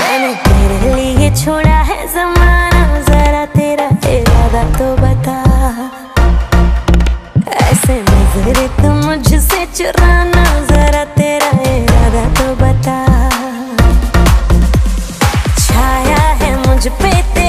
मैंने तेरे लिए छोड़ा है ज़माना, जरा तेरा इरादा तो बता। ऐसे नजर तुम मुझसे चुराना, जरा तेरा इरादा तो बता। छाया है मुझ पे